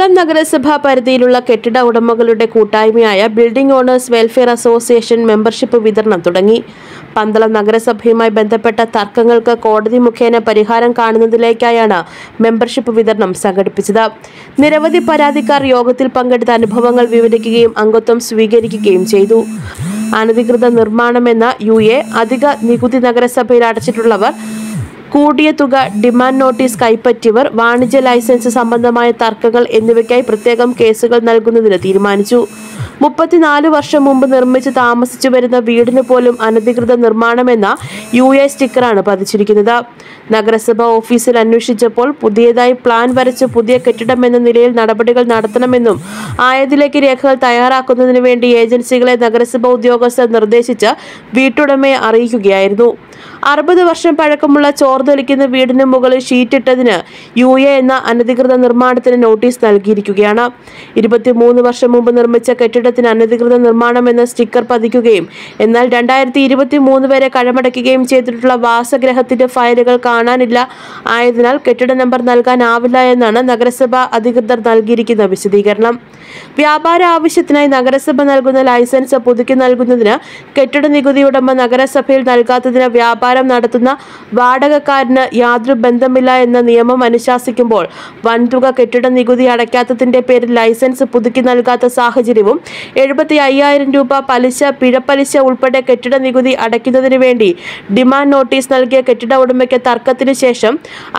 പന്തളം നഗരസഭാ പരിധിയിലുള്ള കെട്ടിട ഉടമകളുടെ കൂട്ടായ്മയായ building owners welfare association membership വിതരണം തുടങ്ങി. പന്തളം നഗരസഭയുമായി ബന്ധപ്പെട്ട തർക്കങ്ങൾക്ക് കോടതി മുഖേന പരിഹാരം കാണുന്നതിലേക്കായാണ് മെമ്പർഷിപ്പ് വിതരണം സംഘടിപ്പിച്ചത്. നിരവധി പരാതിക്കാർ യോഗത്തിൽ പങ്കെടുത്ത അനുഭവങ്ങൾ വിവരിക്കുകയും അംഗത്വം സ്വീകരിക്കുകയും ചെയ്തു. അനധികൃത നിർമ്മാണമെന്ന യു.എ. അധിക നികുതി നഗരസഭയിൽ അടച്ചിട്ടുള്ളവർ, കൂടിയ തുക ഡിമാൻഡ് നോട്ടീസ് കൈപ്പറ്റിയവർ, വാണിജ്യ ലൈസൻസ് സംബന്ധമായ തർക്കങ്ങൾ എന്നിവയ്ക്കായി പ്രത്യേകം കേസുകൾ നൽകുന്നതിന് തീരുമാനിച്ചു. 34 വർഷം മുമ്പ് നിർമ്മിച്ച് താമസിച്ചു വരുന്ന വീടിന് പോലും അനധികൃത നിർമ്മാണമെന്ന യു.എ. സ്റ്റിക്കറാണ് പതിച്ചിരിക്കുന്നത്. നഗരസഭാ ഓഫീസിൽ അന്വേഷിച്ചപ്പോൾ പുതിയതായി പ്ലാൻ വരച്ച് പുതിയ കെട്ടിടമെന്ന നിലയിൽ നടപടികൾ നടത്തണമെന്നും ആയതിലേക്ക് രേഖകൾ തയ്യാറാക്കുന്നതിന് വേണ്ടി ഏജൻസികളെ നഗരസഭാ ഉദ്യോഗസ്ഥർ നിർദ്ദേശിച്ച് വീട്ടുടമയെ അറിയിക്കുകയായിരുന്നു. 60 വർഷം പഴക്കമുള്ള ചോർന്നൊലിക്കുന്ന വീടിന് മുകളിൽ ഷീറ്റിട്ടതിന് യു.എ. എന്ന അനധികൃത നിർമ്മാണത്തിന് നോട്ടീസ് നൽകിയിരിക്കുകയാണ്. 23 വർഷം മുമ്പ് നിർമ്മിച്ച കെട്ടിടത്തിന് അനധികൃത നിർമ്മാണം എന്ന സ്റ്റിക്കർ പതിക്കുകയും എന്നാൽ 2023 വരെ കഴമടയ്ക്കുകയും ചെയ്തിട്ടുള്ള വാസഗ്രഹത്തിന്റെ ഫയലുകൾ കാണാനില്ല. ആയതിനാൽ കെട്ടിട നമ്പർ നൽകാനാവില്ല എന്നാണ് നഗരസഭ അധികൃതർ നൽകിയിരിക്കുന്ന വിശദീകരണം. വ്യാപാര ആവശ്യത്തിനായി നഗരസഭ നൽകുന്ന ലൈസൻസ് പുതുക്കി നൽകുന്നതിന് കെട്ടിട നികുതി ഉടമ നഗരസഭയിൽ നൽകാത്തതിന് വ്യാപാരം നടത്തുന്ന വാടകക്കാരന് യാതൊരു ബന്ധമില്ല എന്ന നിയമം അനുശാസിക്കുമ്പോൾ വൻതുക കെട്ടിട നികുതി അടയ്ക്കാത്തതിന്റെ പേരിൽ ലൈസൻസ് പുതുക്കി നൽകാത്ത സാഹചര്യവും 75,000 രൂപ പലിശ, പിഴപ്പലിശ ഉൾപ്പെടെ കെട്ടിട നികുതി അടയ്ക്കുന്നതിന് വേണ്ടി ഡിമാൻഡ് നോട്ടീസ് നൽകിയ കെട്ടിട ഉടമയ്ക്ക് തർക്കത്തിന് ശേഷം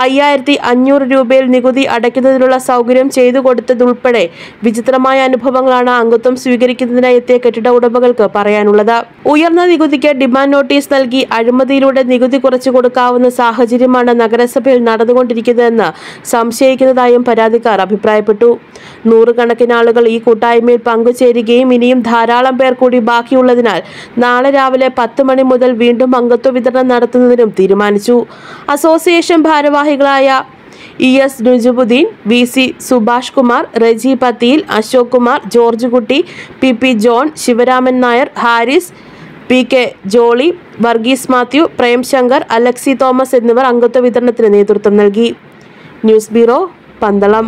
5,500 രൂപയിൽ നികുതി അടയ്ക്കുന്നതിനുള്ള സൗകര്യം ചെയ്തു കൊടുത്തതുൾപ്പെടെ വിചിത്രമായ അനുഭവങ്ങളാണ് അംഗത്വം സ്വീകരിക്കുന്നതിനായി എത്തിയ കെട്ടിട ഉടമകൾക്ക് പറയാനുള്ളത്. ഉയർന്ന നികുതിക്ക് ഡിമാൻഡ് നോട്ടീസ് നൽകി അഴിമതിയിലൂടെ നികുതി കുറച്ചു കൊടുക്കാവുന്ന സാഹചര്യമാണ് നഗരസഭയിൽ നടന്നുകൊണ്ടിരിക്കുന്നതെന്ന് സംശയിക്കുന്നതായും പരാതിക്കാർ അഭിപ്രായപ്പെട്ടു. 100 കണക്കിന് ആളുകൾ ഈ കൂട്ടായ്മയിൽ പങ്കുചേരുകയും ഇനിയും ധാരാളം പേർ കൂടി ബാക്കിയുള്ളതിനാൽ നാളെ രാവിലെ 10 മണി മുതൽ വീണ്ടും അംഗത്വ വിതരണം നടത്തുന്നതിനും തീരുമാനിച്ചു. അസോസിയേഷൻ ഭാരവാഹികളായ E.S. Nujubuddin, V.C. Subhash Kumar, Reji Pathiyil, Ashok Kumar, George Kutty, P.P. John, Sivaraman Nair, Haris, P.K. Jolly, Varghese Mathew, Premshankar, Alexi Thomas എന്നിവർ അംഗത്വ വിതരണത്തിന് നേതൃത്വം നൽകി. News bureau, Pandalam.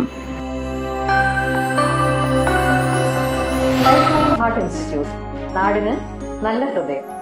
നാടിന് നല്ല ഹൃദയം.